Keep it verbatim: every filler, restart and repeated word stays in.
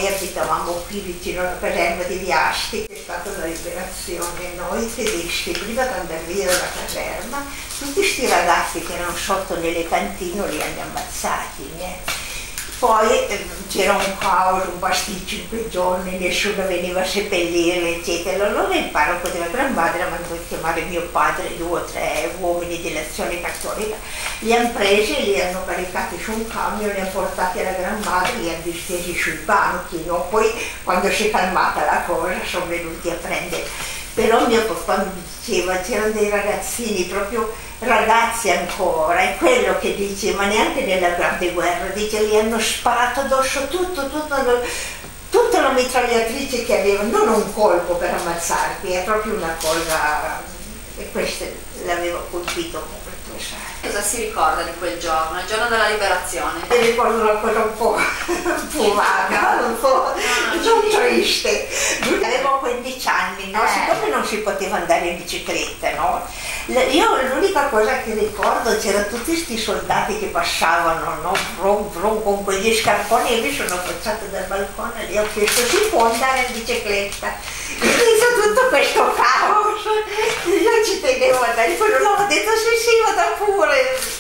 noi abitavamo qui vicino alla caserma di Viasti, è stata la liberazione. Noi tedeschi, prima di andare via dalla caserma, tutti questi ragazzi che erano sotto nelle cantine li hanno ammazzati. Eh. Poi eh, c'era un caos, un pasticcio in quei giorni, nessuno veniva a seppellire, eccetera. Allora il parroco della Gran Madre ha mandato a chiamare mio padre, due o tre uomini dell'Azione Cattolica, li hanno presi, li hanno caricati su un camion, li hanno portati alla Gran Madre, li hanno distesi sui banchi, no? Poi quando si è calmata la cosa sono venuti a prendere. Però mio papà mi diceva, c'erano dei ragazzini, proprio ragazzi ancora, è quello che dice, ma neanche nella grande guerra, dice, li hanno sparato addosso tutto, tutto, tutta la mitragliatrice che avevano, non un colpo per ammazzarti, è proprio una cosa, e questo l'aveva colpito molto. Cosa si ricorda di quel giorno, il giorno della liberazione? Mi ricordo una cosa un po', un po' vaga, un po' non triste. Avevo quindici anni, no? Siccome non si poteva andare in bicicletta, no? Io l'unica cosa che ricordo, c'erano tutti questi soldati che passavano, no? Vrum, vrum, con quegli scarponi, e mi sono affacciata dal balcone e ho chiesto, si può andare in bicicletta? E inizia tutto questo caos, io ci tenevo a andare, poi non ho detto sì sì, vada pure.